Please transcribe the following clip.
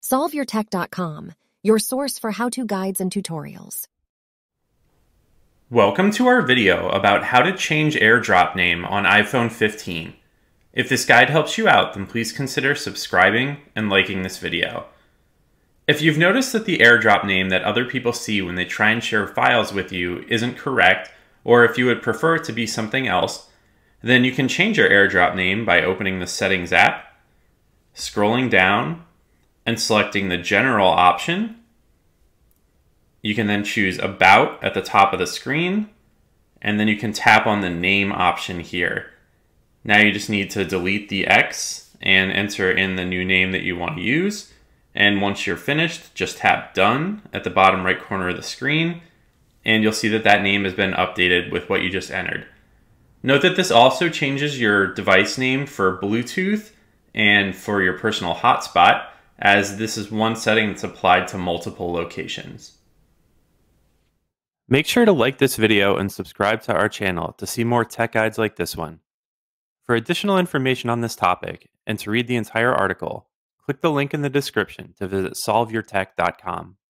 SolveYourTech.com, your source for how-to guides and tutorials. Welcome to our video about how to change AirDrop name on iPhone 15. If this guide helps you out, then please consider subscribing and liking this video. If you've noticed that the AirDrop name that other people see when they try and share files with you isn't correct, or if you would prefer it to be something else, then you can change your AirDrop name by opening the Settings app, scrolling down, and selecting the General option. You can then choose About at the top of the screen, and then you can tap on the Name option here. Now you just need to delete the X and enter in the new name that you want to use. And once you're finished, just tap Done at the bottom right corner of the screen, and you'll see that that name has been updated with what you just entered. Note that this also changes your device name for Bluetooth and for your Personal Hotspot, as this is one setting that's applied to multiple locations. Make sure to like this video and subscribe to our channel to see more tech guides like this one. For additional information on this topic and to read the entire article, click the link in the description to visit SolveYourTech.com.